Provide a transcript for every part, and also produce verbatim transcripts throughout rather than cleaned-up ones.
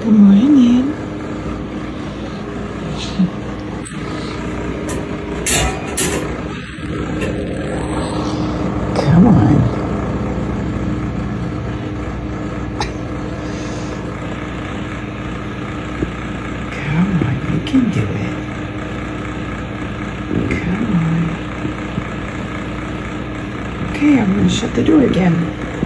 Good morning. Come on. Come on, you can do it. Come on. Okay, I'm gonna shut the door again.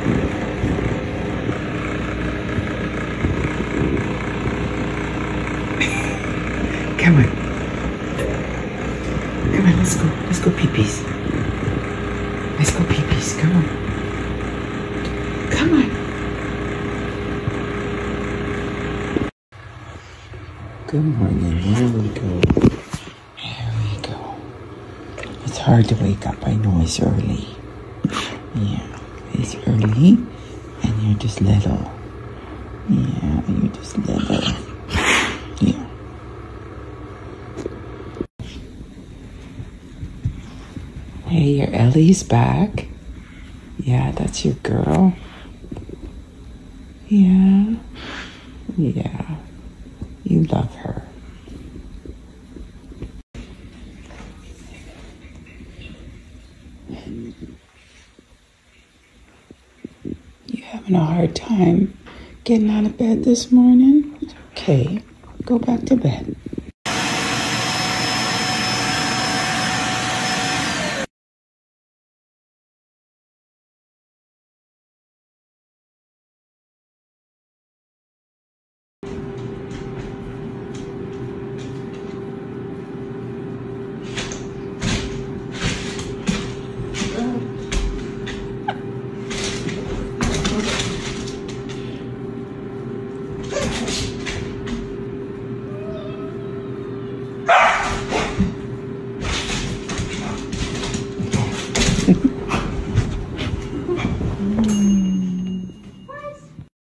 Come on. Come on, let's go. Let's go pee-pees. Let's go pee-pees. Come on. Come on. Good morning. Here we go. Here we go. It's hard to wake up. I know it's early. Yeah, it's early. And you're just little. Yeah, you're just little. Yeah. Hey, your Ellie's back. Yeah, that's your girl. Yeah. Yeah. You love her. You having a hard time getting out of bed this morning? It's okay. Go back to bed.